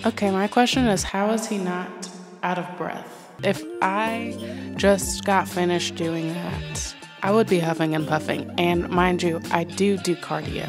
Okay, my question is, how is he not out of breath? If I just got finished doing that, I would be huffing and puffing. And mind you, I do cardio.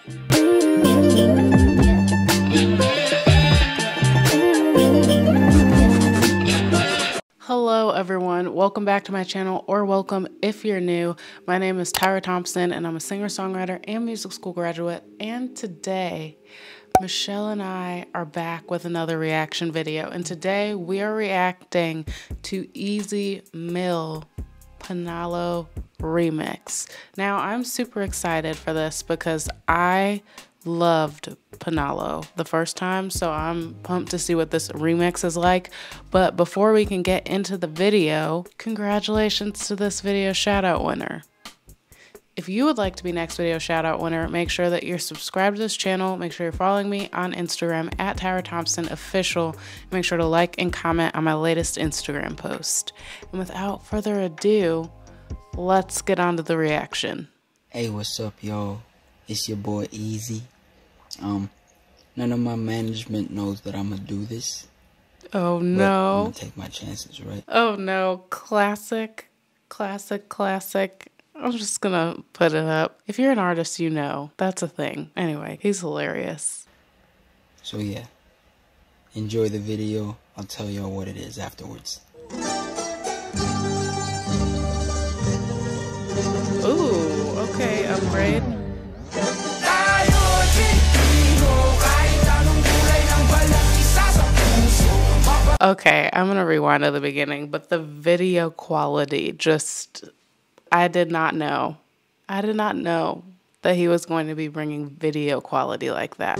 Hello everyone, welcome back to my channel, or welcome if you're new. My name is Tyra Thompson and I'm a singer-songwriter and music school graduate. And today, Michelle and I are back with another reaction video. And today we are reacting to Easy Mill Panalo remix. Now I'm super excited for this because I loved Panalo the first time, so I'm pumped to see what this remix is like. But before we can get into the video, congratulations to this video shout out winner. If you would like to be next video shout out winner, make sure that you're subscribed to this channel. Make sure you're following me on Instagram at Tyra Thompson Official. Make sure to like and comment on my latest Instagram post. And without further ado, let's get on to the reaction. Hey, what's up, y'all? It's your boy Easy. None of my management knows that I'm gonna do this. Oh no. I'm gonna take my chances, right? Oh no. Classic. I'm just gonna put it up. If you're an artist, you know. That's a thing. Anyway, he's hilarious. So yeah, enjoy the video. I'll tell y'all what it is afterwards. Ooh, okay, upgrade. Okay, I'm gonna rewind to the beginning, but the video quality just, I did not know that he was going to be bringing video quality like that.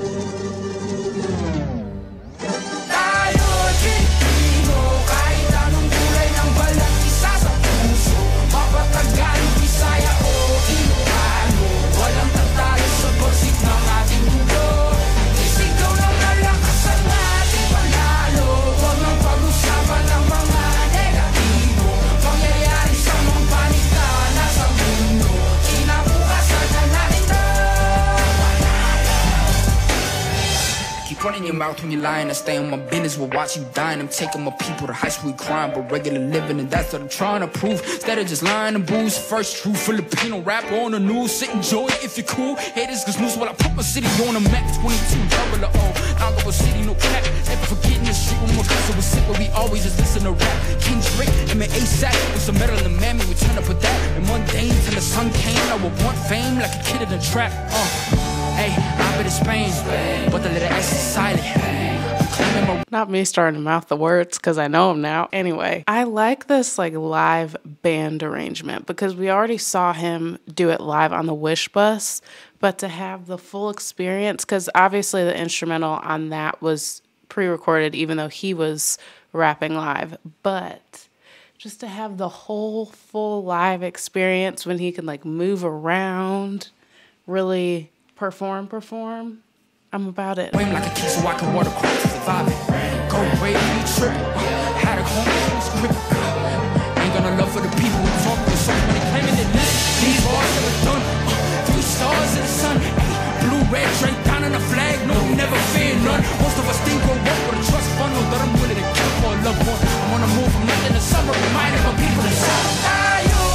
Running your mouth when you're lying. I stay on my business, we'll watch you dying. I'm taking my people to high school crime, but regular living, and that's what I'm trying to prove. Instead of just lying and booze, first true Filipino rapper on the news. Sit and enjoy it if you're cool. Haters cause news while I put my city on the map. 22 double O, now go city, no cap. Never forgetting the street when my cousin was sick, but we always just listen to rap. King Drake, and ASAP with some metal and mammy, we turn up with that. And mundane till the sun came, I would want fame like a kid in a trap. Hey, I've been to Spain, but the little S is silent. Not me starting to mouth the words because I know them now. Anyway, I like this like live band arrangement because we already saw him do it live on the Wish Bus, but to have the full experience, because obviously the instrumental on that was pre-recorded even though he was rapping live, but just to have the whole full live experience when he can like move around, really perform. I'm about it. Like a kid so I can water cross to survive it. Go brave, you trip. Had a home script. Ain't got no love for the people who talk with so many claiming they listen. These bars that are done. 3 stars in the sun. Blue, red, drink down on the flag. No, never fear none. Most of us think we'll work with a trust fund. Know that I'm willing to kill for a loved one. I'm on the move from nothing to summer. Reminding my people to stop.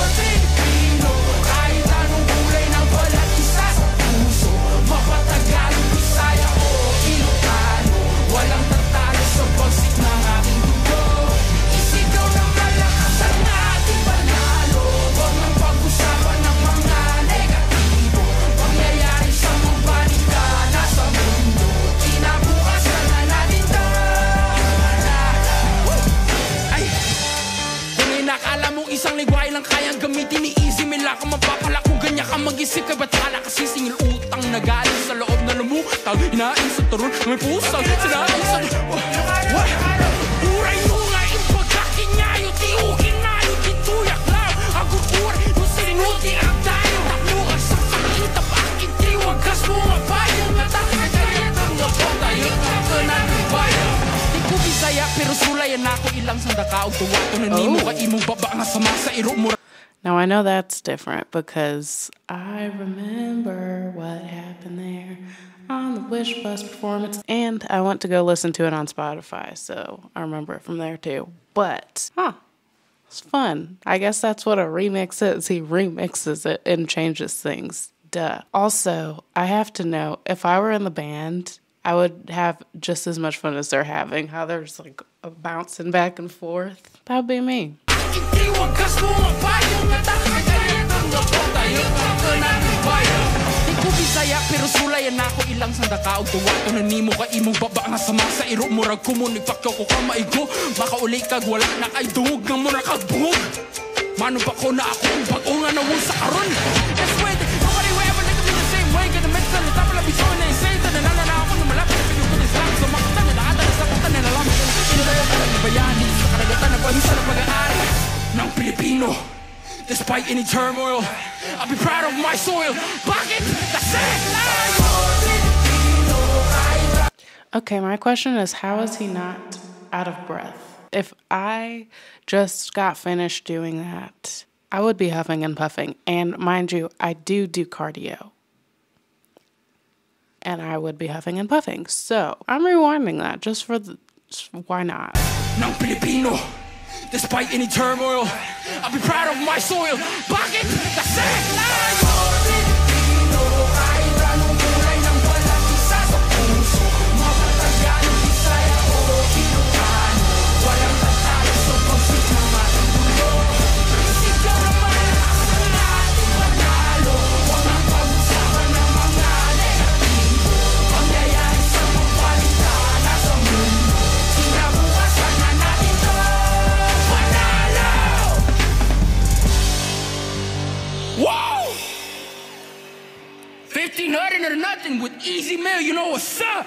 Isang ligway lang kayang gamitin ni Easy. May lakang mapapala kung ganyan ka mag-isip. Kaya ba't kala kasi singil utang na galing sa loob na lumutang. Hinain sa turun, may pusang sinain sa... Uray mo nga yung pagkakinyayo. Tiugin na yung tituyak lang. Agur-ur, yung sinuti ang tayo. Taklukan sa sakita pa aking tiwagas mo nga bayo. Nga takagayat ang napong tayo. Kakanan ng bayo. Di ko bisaya pero sulayan ako ilang sandakaog tuwato na ni mo ka imong baba nga sama sa iro mo. Now I know that's different because I remember what happened there. on the Wish Bus performance. And I went to go listen to it on Spotify, so I remember it from there too. But, it's fun. I guess that's what a remix is. He remixes it and changes things. Duh. Also, I have to know, if I were in the band, I would have just as much fun as they're having. How they're just like bouncing back and forth. That would be me. Bisaya pero sulay na ako ilang sandaka og tuwato na nimo ka imong baba nga sama sa iro murag kumonig pakyo ko ka maigo makauli kag wala na kay dungog nga mo nakabungog mano pa ko na ako bago nga nawon sa karon that's why nobody will ever look at me the same way get the mental the top of the show na insane na nalala ako na malapit pero ko this lang so makita na lahat sa puta na alam ino na yung bayani sa karagatan na pahisa na pag-aari ng Pilipino. Despite any turmoil, I'll be proud of my soil. Bakit? That's it! Okay, my question is, how is he not out of breath? If I just got finished doing that, I would be huffing and puffing. And mind you, I do cardio. And I would be huffing and puffing. So I'm rewinding that just for why not? Ng Pilipino. Despite any turmoil, I'll be proud of my soil. Bakit? That's it! Nothin or Nothin with easy mail, you know what's up?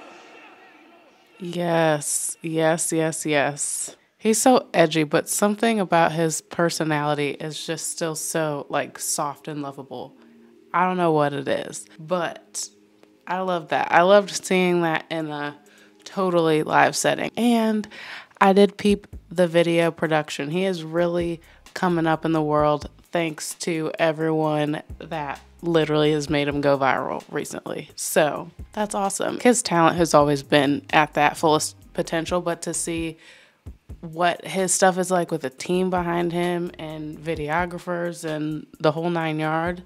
Yes. He's so edgy, but something about his personality is just still so like soft and lovable. I don't know what it is, but I love that. I loved seeing that in a totally live setting. And I did peep the video production. He is really coming up in the world thanks to everyone that literally has made him go viral recently. So that's awesome. His talent has always been at that fullest potential, but to see what his stuff is like with a team behind him and videographers and the whole 9 yard,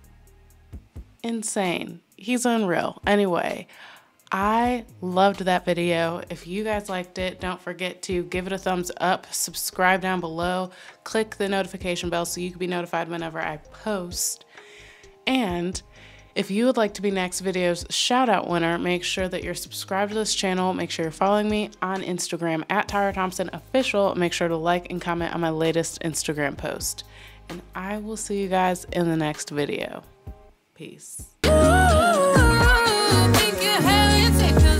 insane. He's unreal. Anyway, I loved that video. If you guys liked it, don't forget to give it a thumbs up, subscribe down below, click the notification bell so you can be notified whenever I post. And if you would like to be next video's shout out winner, make sure that you're subscribed to this channel. Make sure you're following me on Instagram at Tyra Thompson Official. Make sure to like and comment on my latest Instagram post. And I will see you guys in the next video. Peace.